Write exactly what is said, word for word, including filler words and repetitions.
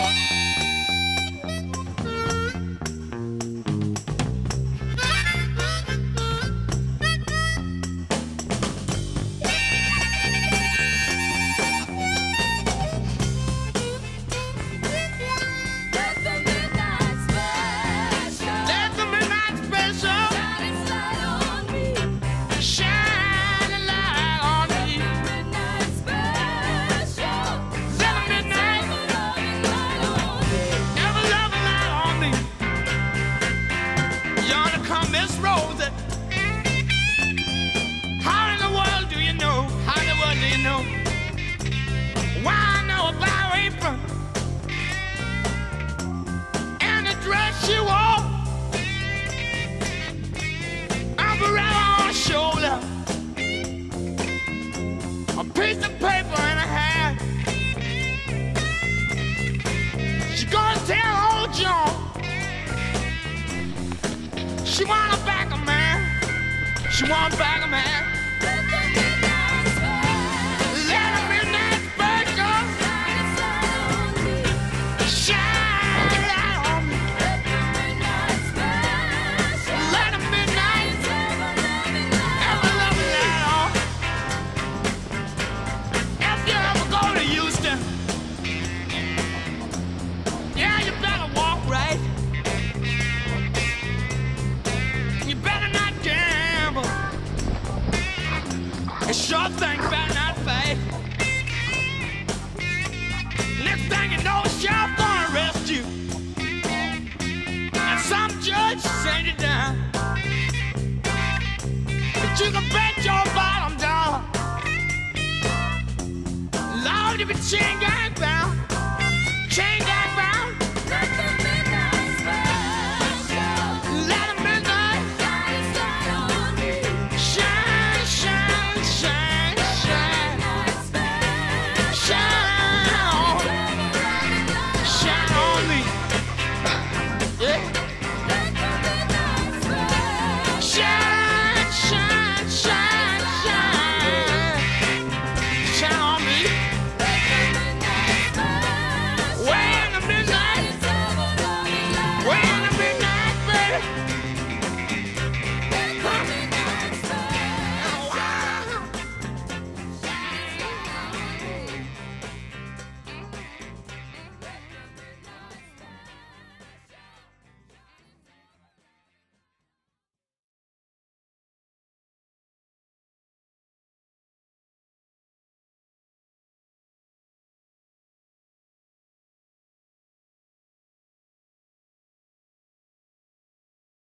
A piece of paper in her hand. She gonna tell old John she wanna back a man. She wanna back a man. Let a midnight special shine a light on me. Let a midnight ever love me light on. If you ever go to Houston, yeah, you better walk right. You better not gamble. A sure thing better not fight. Next thing you know, the sheriff gonna arrest you, and some judge send you down. But you can bet your bottom dollar, Lord, if you chain gang bound, chain gang